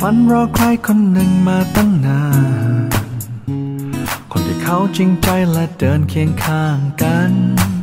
ฝันรอใครคนหนึ่งมาตั้งนานคนที่เขาจริงใจและเดินเคียงข้างกัน